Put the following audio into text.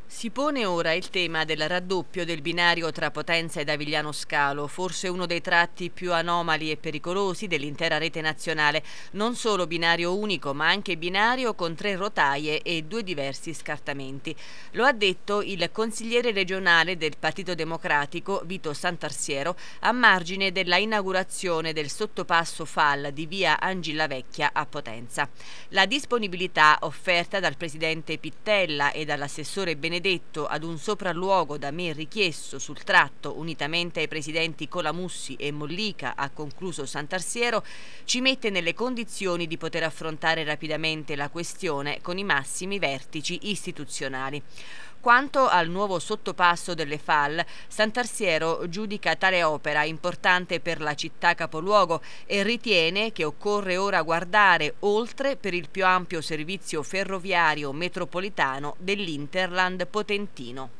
Si pone ora il tema del raddoppio del binario tra Potenza ed Avigliano Scalo, forse uno dei tratti più anomali e pericolosi dell'intera rete nazionale. Non solo binario unico, ma anche binario con 3 rotaie e 2 diversi scartamenti. Lo ha detto il consigliere regionale del Partito Democratico, Vito Santarsiero, a margine della inaugurazione del sottopasso FAL di via Angilavecchia a Potenza. La disponibilità offerta dal presidente Pittella e dall'assessore Benedetto ad un sopralluogo da me richiesto sul tratto, unitamente ai presidenti Colamussi e Mollica, ha concluso Santarsiero, ci mette nelle condizioni di poter affrontare rapidamente la questione con i massimi vertici istituzionali. Quanto al nuovo sottopasso delle FAL, Santarsiero giudica tale opera importante per la città capoluogo e ritiene che occorre ora guardare oltre per il più ampio servizio ferroviario metropolitano dell'Interland potentino.